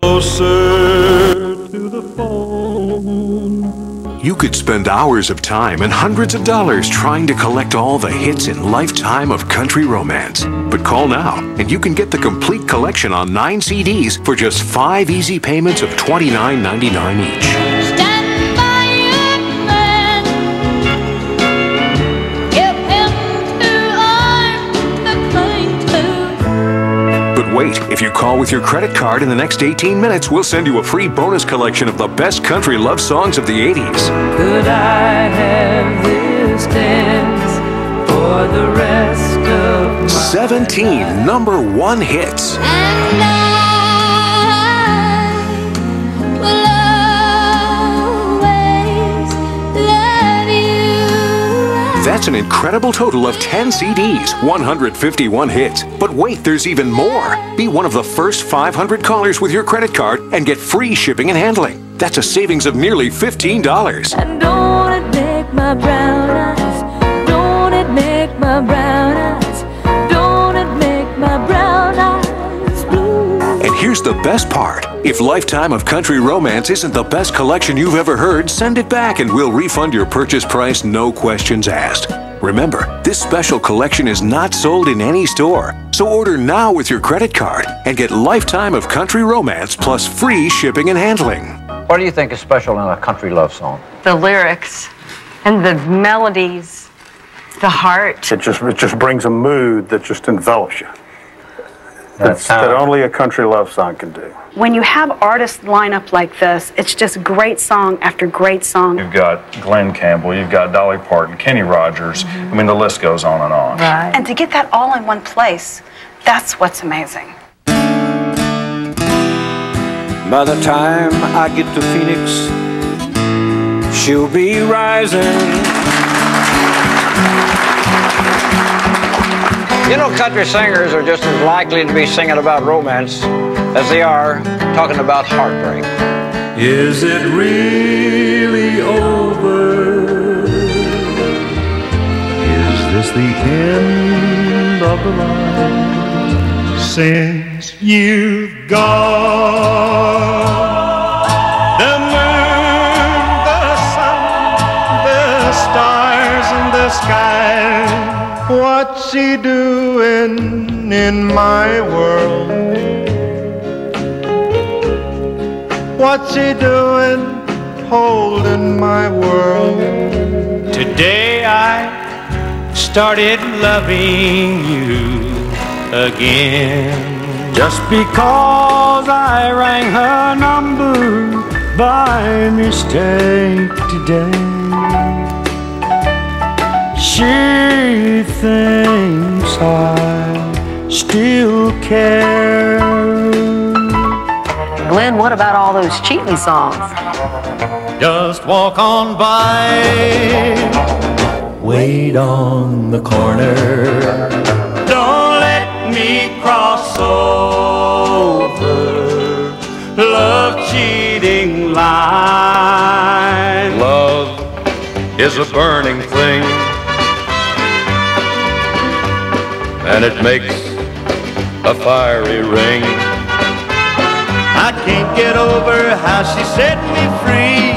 Closer to the phone. You could spend hours of time and hundreds of dollars trying to collect all the hits in Lifetime of Country Romance. But call now and you can get the complete collection on 9 CDs for just 5 easy payments of $29.99 each. Stand by your man. Give him 2 arms to cling to. But wait, if you call with your credit card in the next 18 minutes, we'll send you a free bonus collection of the best country love songs of the 80s. Could I have this dance for the rest of my 17 #1 hits. And I will always love you. That's an incredible total of 10 CDs, 151 hits. But wait, there's even more. Be one of the first 500 callers with your credit card and get free shipping and handling. That's a savings of nearly $15. And don't it make my brown eyes, don't it make my brown eyes, don't it make my brown eyes blue. And here's the best part. If Lifetime of Country Romance isn't the best collection you've ever heard, send it back and we'll refund your purchase price, no questions asked. Remember, this special collection is not sold in any store. So order now with your credit card and get Lifetime of Country Romance plus free shipping and handling. What do you think is special in a country love song? The lyrics and the melodies, the heart. It just brings a mood that just envelops you. That only a country love song can do. When you have artists line up like this, it's just great song after great song. You've got Glenn Campbell, you've got Dolly Parton, Kenny Rogers. I mean, the list goes on and on. Right. And to get that all in one place, that's what's amazing. By the time I get to Phoenix, she'll be rising. You know, country singers are just as likely to be singing about romance as they are talking about heartbreak. Is it really over? Is this the end of the line? Since you've gone, the moon, the sun, the stars in the sky, what's she doing in my world? What's she doing holding my world? Today I started loving you again. Just because I rang her number by mistake today, she thinks I still care. Glenn, what about all those cheating songs? Just walk on by, wait on the corner. Don't let me cross over love cheating line. Love is a burning thing, and it makes a fiery ring. I can't get over how she set me free.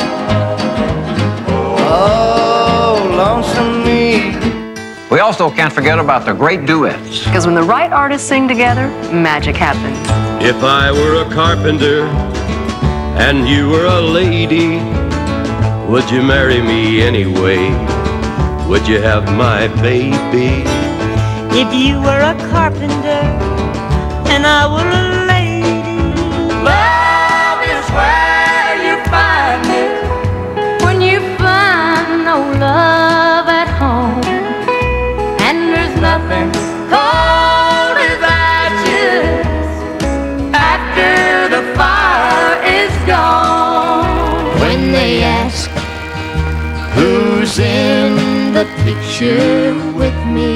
Oh, lonesome me. We also can't forget about the great duets. Because when the right artists sing together, magic happens. If I were a carpenter and you were a lady, would you marry me anyway? Would you have my baby? If you were a carpenter and I were a lady, Love is where you find it when you find no love at home. And there's nothing cold as ashes after the fire is gone. When they ask who's in the picture with me,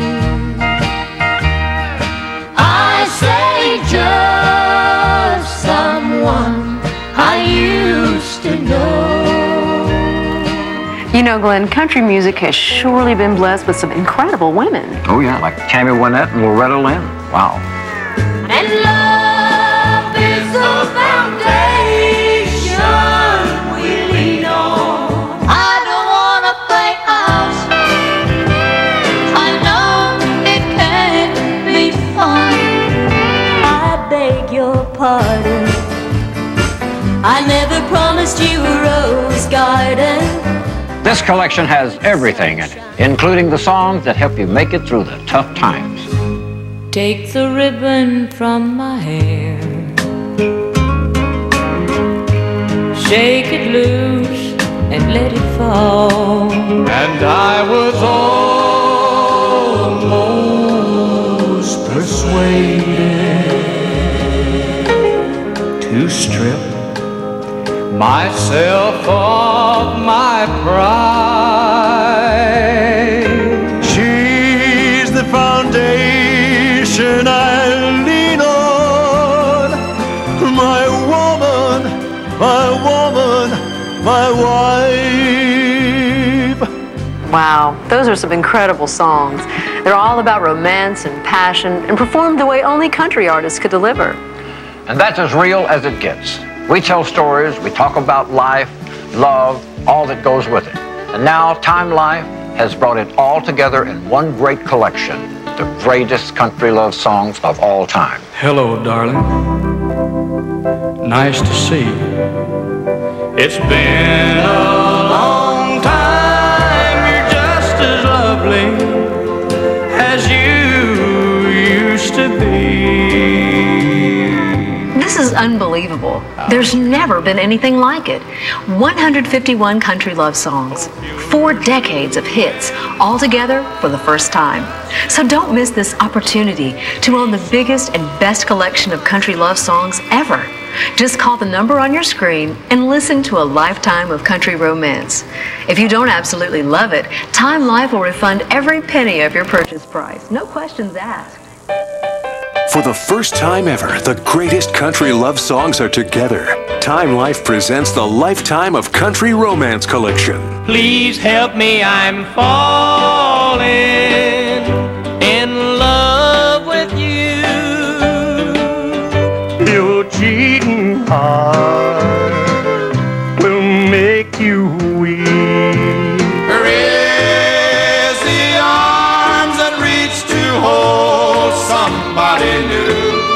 I say just someone I used to know. You know, Glenn, country music has surely been blessed with some incredible women. Oh, yeah, like Tammy Wynette and Loretta Lynn. Wow. And love is so pardon. I never promised you a rose garden. This collection has everything in it, including the songs that help you make it through the tough times. Take the ribbon from my hair, shake it loose and let it fall. And I was almost persuaded to strip myself of my pride. She's the foundation I lean on, my woman, my woman, my wife. Wow, those are some incredible songs. They're all about romance and passion and performed the way only country artists could deliver. And that's as real as it gets. We tell stories, we talk about life, love, all that goes with it. And now Time Life has brought it all together in one great collection, the greatest country love songs of all time. Hello, darling. Nice to see you. It's been a long time. You're just as lovely as you used to be. This is unbelievable. There's never been anything like it. 151 country love songs, 4 decades of hits, all together for the first time. So don't miss this opportunity to own the biggest and best collection of country love songs ever. Just call the number on your screen and listen to a lifetime of country romance. If you don't absolutely love it, Time Life will refund every penny of your purchase price. No questions asked. For the first time ever, the greatest country love songs are together. Time Life presents the Lifetime of Country Romance Collection. Please help me, I'm falling in love with you. Your cheating heart will make you weep. There is the arms that reach to hold somebody new.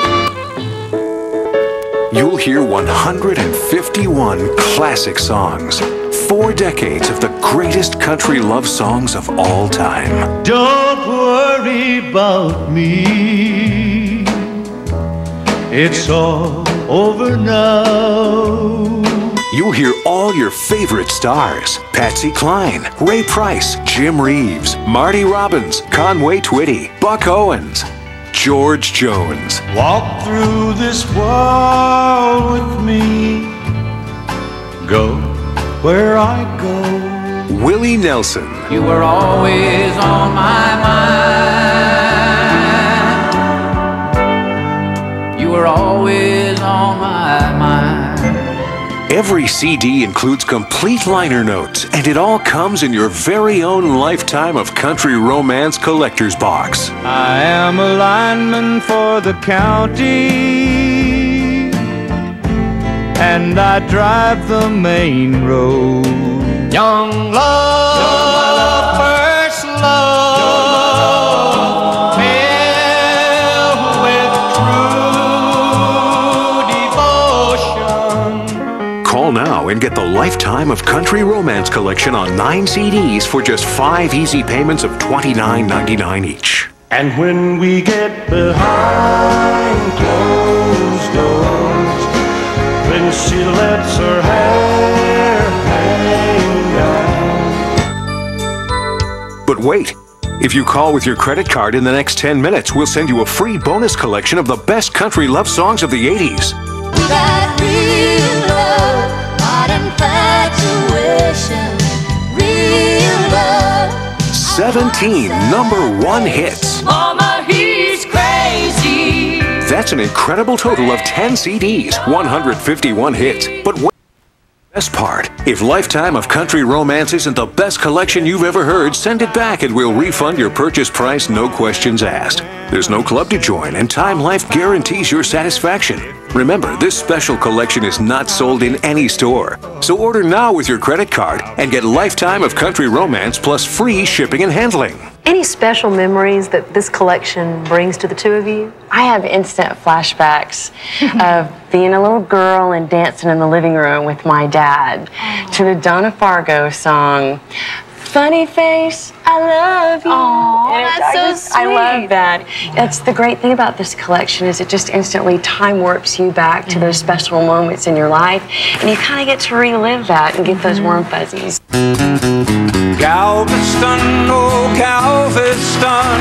You'll hear 151 classic songs, 4 decades of the greatest country love songs of all time. Don't worry about me, it's all over now. You'll hear all your favorite stars: Patsy Cline, Ray Price, Jim Reeves, Marty Robbins, Conway Twitty, Buck Owens, George Jones. Walk through this world with me, go where I go. Willie Nelson. You were always on my mind. You were always on my mind. Every CD includes complete liner notes, and it all comes in your very own Lifetime of Country Romance collector's box. I am a lineman for the county, and I drive the main road. Young love, first love, filled with true devotion. Call now and get the Lifetime of Country Romance collection on 9 CDs for just 5 easy payments of $29.99 each. And when we get behind closed doors, when she lets her hair hang down. But wait, if you call with your credit card in the next 10 minutes, we'll send you a free bonus collection of the best country love songs of the 80s. That real love, not infatuation, real love. 17 #1 hits. Mama, he's crazy. That's an incredible total of 10 CDs, 151 hits. But wait, best part, if Lifetime of Country Romance isn't the best collection you've ever heard, send it back and we'll refund your purchase price, no questions asked. There's no club to join, and Time Life guarantees your satisfaction. Remember, this special collection is not sold in any store. So order now with your credit card and get a lifetime of country romance plus free shipping and handling. Any special memories that this collection brings to the two of you? I have instant flashbacks of being a little girl and dancing in the living room with my dad to the Donna Fargo song, Funny Face, I Love You. Aww, that's so sweet. I love that. That's the great thing about this collection is it just instantly time warps you back to those special moments in your life, and you kind of get to relive that and get those warm fuzzies. Galveston, oh Galveston,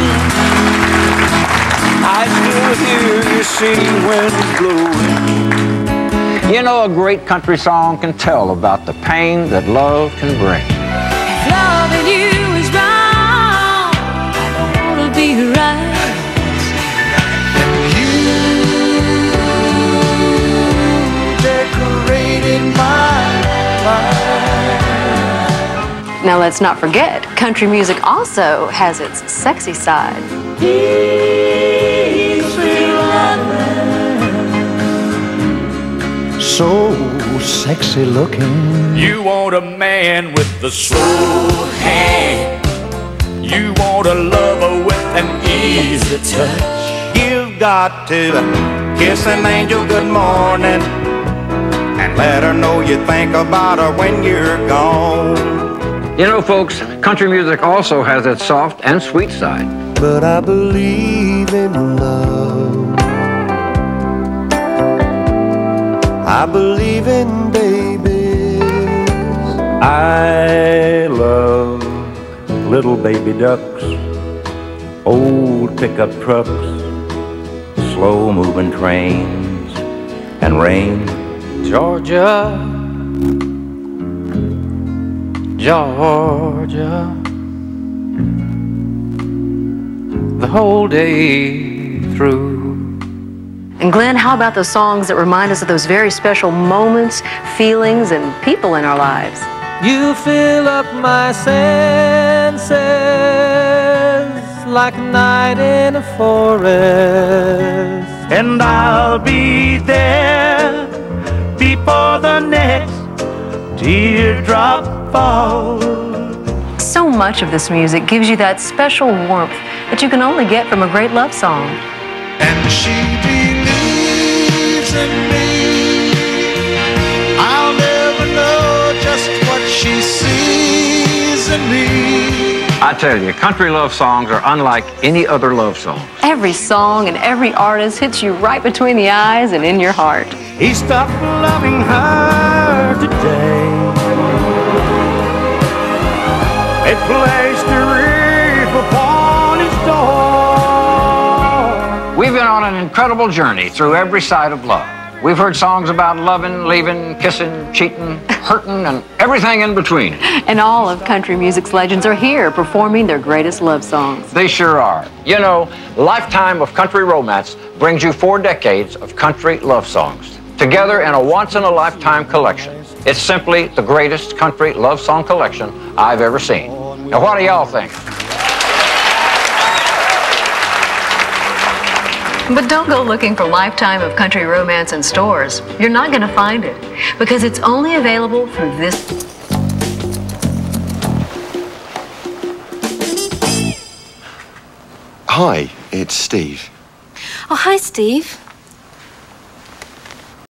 I still hear you sing when blowing. You know, a great country song can tell about the pain that love can bring. Loving you is wrong, I don't wanna be right. You decorated my life. Now let's not forget, country music also has its sexy side. So sexy looking. You want a man with a slow hand. You want a lover with an easy touch. You've got to kiss an angel good morning and let her know you think about her when you're gone. You know, folks, country music also has its soft and sweet side. But I believe in love. I believe in babies. I love little baby ducks, old pickup trucks, slow-moving trains, and rain. Georgia, Georgia, the whole day through. And Glenn, how about those songs that remind us of those very special moments, feelings, and people in our lives? You fill up my senses like a night in a forest, and I'll be there before the next teardrop falls. So much of this music gives you that special warmth that you can only get from a great love song. And she believes in me. I'll never know just what she sees in me. I tell you, country love songs are unlike any other love song. Every song and every artist hits you right between the eyes and in your heart. He stopped loving her today. They placed a wreath upon his door. We've been on an incredible journey through every side of love. We've heard songs about loving, leaving, kissing, cheating, hurting, and everything in between. And all of country music's legends are here performing their greatest love songs. They sure are. You know, Lifetime of Country Romance brings you 4 decades of country love songs, together in a once-in-a-lifetime collection. It's simply the greatest country love song collection I've ever seen. Now, what do y'all think? But don't go looking for Lifetime of Country Romance in stores. You're not going to find it because it's only available through this. Hi, it's Steve. Oh, hi, Steve.